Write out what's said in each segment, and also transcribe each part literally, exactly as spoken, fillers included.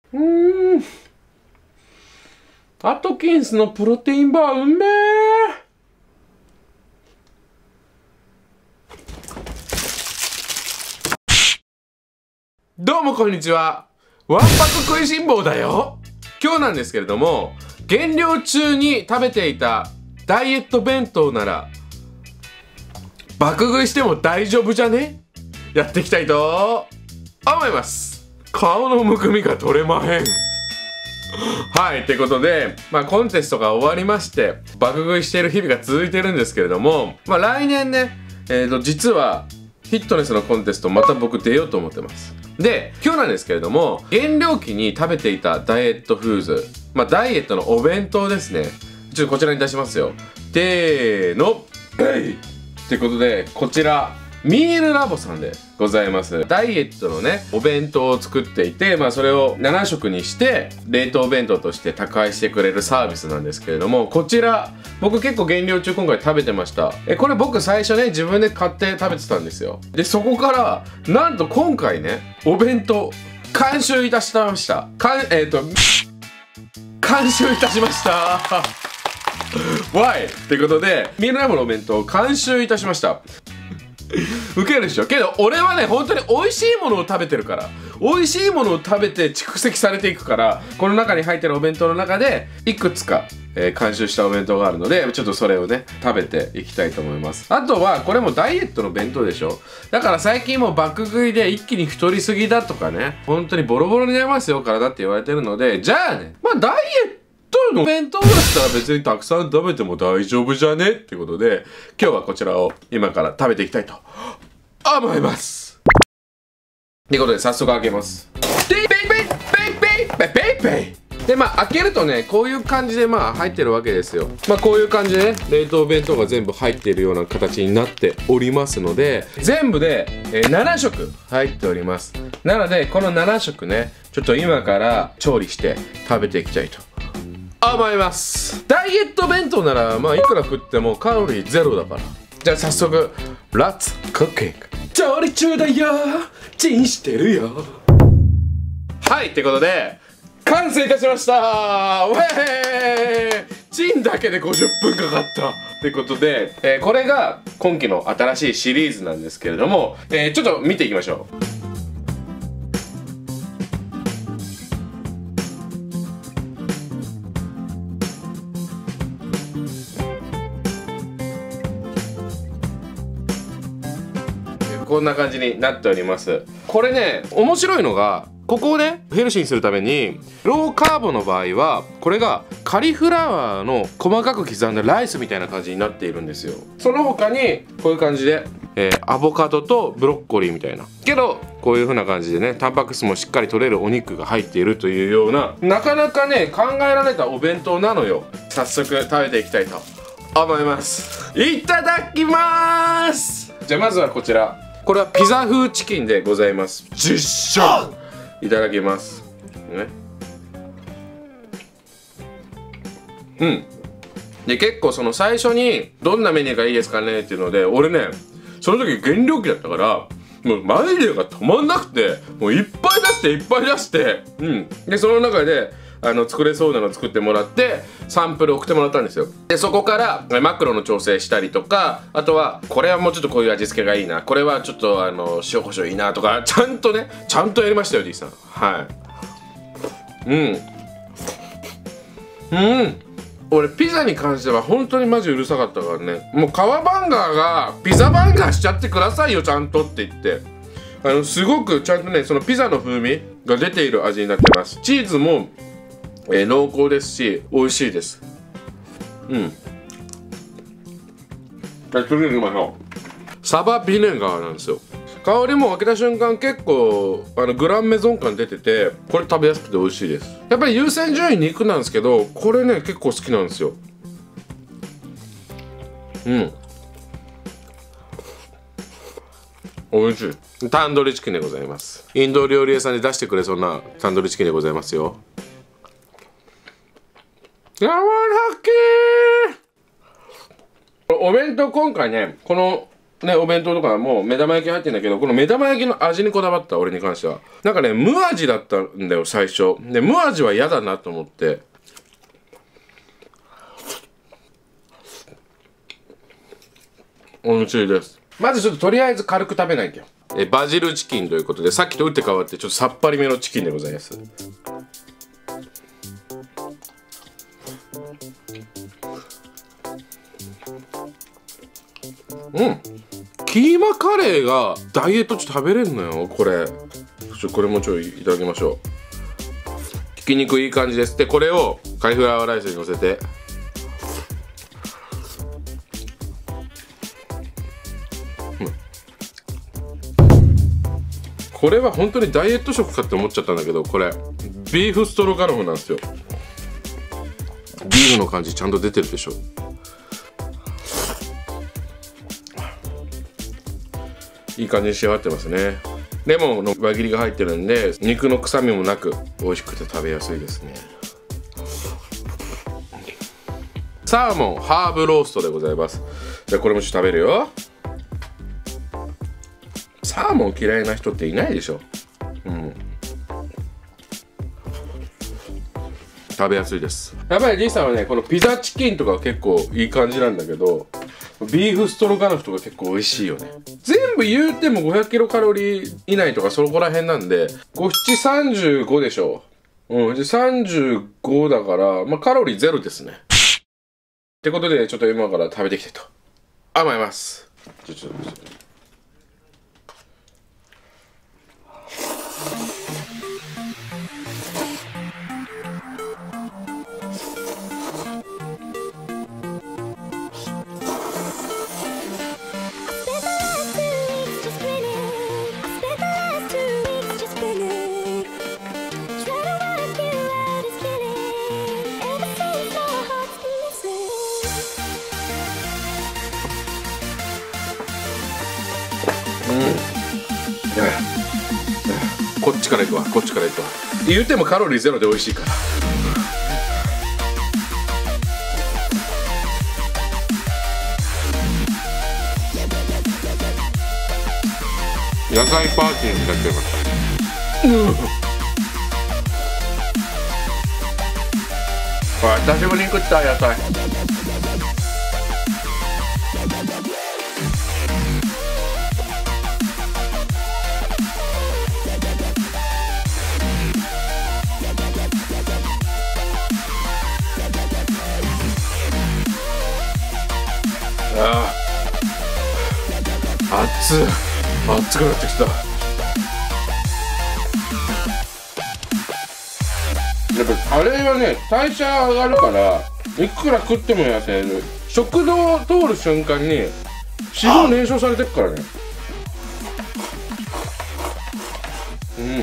うーん。アトキンスのプロテインバーうめえ。どうもこんにちは。わんぱく食いしん坊だよ。今日なんですけれども、減量中に食べていたダイエット弁当なら爆食いしても大丈夫じゃね？やっていきたいと思います。顔のむくみが取れまへん。はい、ってことで、まあコンテストが終わりまして、爆食いしている日々が続いてるんですけれども、まあ来年ね、えーと、実は、フィットネスのコンテストまた僕出ようと思ってます。で、今日なんですけれども、減量期に食べていたダイエットフーズ、まあダイエットのお弁当ですね。ちょっとこちらに出しますよ。てーの、えいってことで、こちら、ミールラボさんでございます。ダイエットのね、お弁当を作っていて、まあそれをなな食にして、冷凍弁当として宅配してくれるサービスなんですけれども、こちら、僕結構減量中今回食べてました。え、これ僕最初ね、自分で買って食べてたんですよ。で、そこから、なんと今回ね、お弁当、監修いたしました。かん、えっと、監修いたしました。わいってことで、ミールラボのお弁当を監修いたしました。ウケるでしょ。けど俺はね、本当に美味しいものを食べてるから、美味しいものを食べて蓄積されていくから、この中に入ってるお弁当の中でいくつか、えー、監修したお弁当があるので、ちょっとそれをね食べていきたいと思います。あとはこれもダイエットの弁当でしょ。だから最近もう爆食いで一気に太りすぎだとかね、本当にボロボロになりますよ体って言われてるので、じゃあね、まあダイエットの弁当だったら別にたくさん食べても大丈夫じゃねってことで、今日はこちらを今から食べていきたいと思います。ということで早速開けます。ペイペイペイペイペイペイペイペイで、まあ開けるとね、こういう感じでまあ入ってるわけですよ。まあこういう感じでね、冷凍弁当が全部入っているような形になっておりますので、全部で、えー、なな食入っております。なのでこのなな食ね、ちょっと今から調理して食べていきたいと思います。ダイエット弁当ならまあいくら食ってもカロリーゼロだから。じゃあ早速レッツクッキング。調理中だよ、チンしてるよ。はいってことで完成いたしましたー。ウェーイ。チンだけでごじゅっぷんかかったってことで、えー、これが今期の新しいシリーズなんですけれども、えー、ちょっと見ていきましょう。こんな感じになっております。これね、面白いのが、ここをねヘルシーにするためにローカーボの場合はこれがカリフラワーの細かく刻んだライスみたいな感じになっているんですよ。その他にこういう感じで、えー、アボカドとブロッコリーみたいな、けどこういう風な感じでねタンパク質もしっかり取れるお肉が入っているというような、なかなかね考えられたお弁当なのよ。早速食べていきたいと思います。いただきます。じゃあまずはこちら、これはピザ風チキンでございます。実食いただきます、ね、うんで結構その最初にどんなメニューがいいですかねっていうので、俺ねその時減量期だったからもうマイルが止まんなくて、もういっぱい出していっぱい出して、うんでその中であの作れそうなの作ってもらってサンプル送ってもらったんですよ。でそこからマクロの調整したりとか、あとはこれはもうちょっとこういう味付けがいいな、これはちょっとあの塩コショウいいなとか、ちゃんとねちゃんとやりましたよ D さん。はいうんうん俺ピザに関しては本当にマジうるさかったからね、もう皮バンガーがピザバンガーしちゃってくださいよちゃんとって言って、あのすごくちゃんとねそのピザの風味が出ている味になってます。チーズもえー、濃厚ですし美味しいです。うんじゃあ次に行きましょう。サバビネガーなんですよ。香りも開けた瞬間結構あのグランメゾン感出てて、これ食べやすくて美味しいです。やっぱり優先順位肉なんですけど、これね結構好きなんですよ。うん美味しい。タンドリーチキンでございます。インド料理屋さんで出してくれそうなタンドリーチキンでございますよ。やわらけー。お弁当今回ねこのね、お弁当とかも目玉焼き入ってんだけど、この目玉焼きの味にこだわった、俺に関しては。なんかね、無味だったんだよ、最初。で、無味は嫌だなと思って。美味しいです。まずちょっととりあえず軽く食べないとよ。え、バジルチキンということで、さっきと打って変わってちょっとさっぱりめのチキンでございます。うん、キーマカレーがダイエット中食べれんのよ、これ。ちょこれもちょいいただきましょう。ひき肉いい感じです。でこれをカリフラワーライスにのせて、うん、これは本当にダイエット食かって思っちゃったんだけど、これビーフストロガノフなんですよ。ビーフの感じちゃんと出てるでしょ。いい感じに仕上がってますね。レモンの輪切りが入ってるんで、肉の臭みもなく美味しくて食べやすいですね。サーモンハーブローストでございます。じゃあこれもちょっと食べるよ。サーモン嫌いな人っていないでしょ。うん、食べやすいです。やっぱり D さんはね、このピザチキンとか結構いい感じなんだけど、ビーフストロガノフとか結構美味しいよね。全部言うてもごひゃくキロカロリー以内とかそこら辺なんで、ごしちさんじゅうごでしょ。うん、でさんじゅうごだから、まあカロリーゼロですね。ってことで、ちょっと今から食べていきたいと思います。ちょちょちょこっちからいくわ、こっちからいくわ。言うてもカロリーゼロで美味しいから。野菜パーティーになっちゃいました。うん、これ久しぶりに食った野菜。ああ、熱い、熱くなってきた。やっぱカレーはね、代謝上がるからいくら食っても痩せる。食道を通る瞬間に脂肪燃焼されてるからね。うん、うん、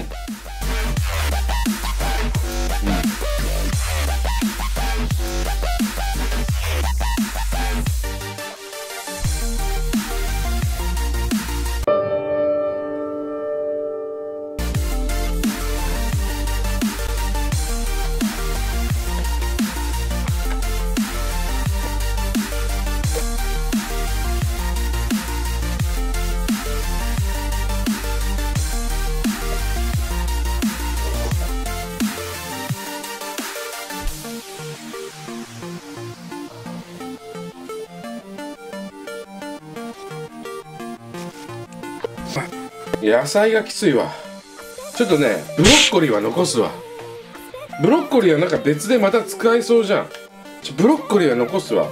野菜がきついわ。ちょっとね、ブロッコリーは残すわ。ブロッコリーはなんか別でまた使えそうじゃん。ちょブロッコリーは残すわ。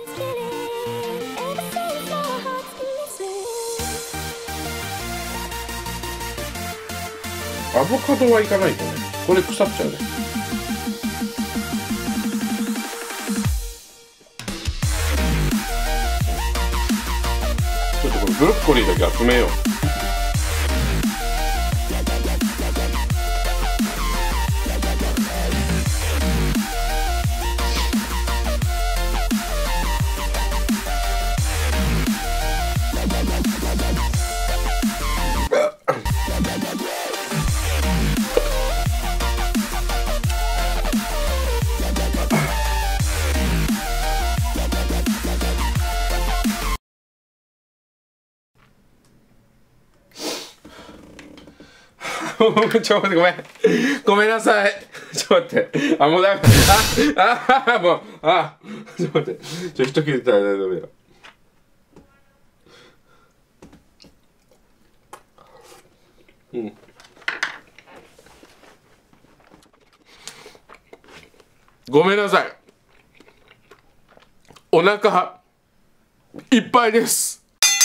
アボカドはいかないとね、これ腐っちゃうね。ちょっとこのブロッコリーだけ集めよう。 ちょっと待って、ごめん。ごめんなさい。ちょっと待って。あ、もうだめ。あ、あ、もう、あ、ちょっと待って。ちょ、一切れたら大丈夫よ。うん。ごめんなさい。お腹いっぱいです。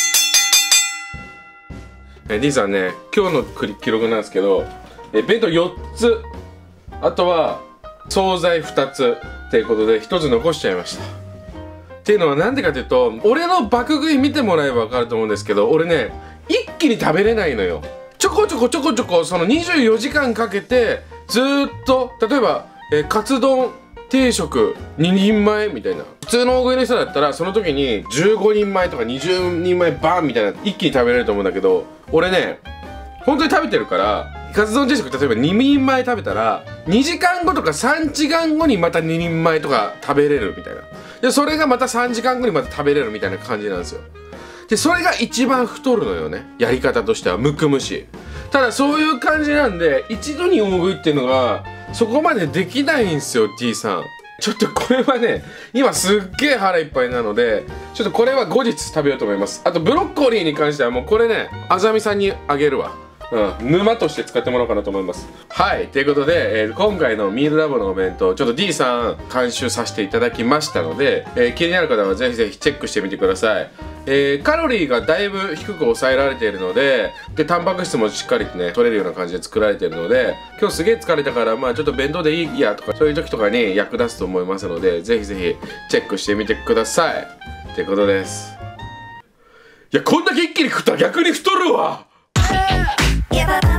え D さんね、今日の記録なんですけど、え弁当よっつ、あとは惣菜ふたつっていうことでひとつ残しちゃいました。っていうのはなんでかというと、俺の爆食い見てもらえば分かると思うんですけど、俺ね一気に食べれないのよ。ちょこちょこちょこちょこそのにじゅうよじかんかけてずーっと、例えば、えー、カツ丼定食ににんまえみたいな、普通の大食いの人だったらその時にじゅうごにんまえとかにじゅうにんまえバンみたいな一気に食べれると思うんだけど、俺ね本当に食べてるから、カツ丼定食例えばににんまえ食べたらにじかんごとかさんじかんごにまたににんまえとか食べれるみたいな。でそれがまたさんじかんごにまた食べれるみたいな感じなんですよ。でそれが一番太るのよね、やり方としては。むくむし。ただそういう感じなんで、一度に大食いっていうのがそこまでできないんですよ T さん。ちょっとこれはね今すっげえ腹いっぱいなので、ちょっとこれは後日食べようと思います。あとブロッコリーに関してはもうこれねあざみさんにあげるわ。うん、沼として使ってもらおうかなと思います。はい、ということで、えー、今回のミールラボのお弁当ちょっと D さん監修させていただきましたので、えー、気になる方はぜひぜひチェックしてみてください。えー、カロリーがだいぶ低く抑えられているので、でタンパク質もしっかりね取れるような感じで作られているので、今日すげえ疲れたからまあちょっと弁当でいいやとか、そういう時とかに役立つと思いますので、ぜひぜひチェックしてみてくださいってことです。いやこんだけ一気に食ったら逆に太るわ。 Yeah,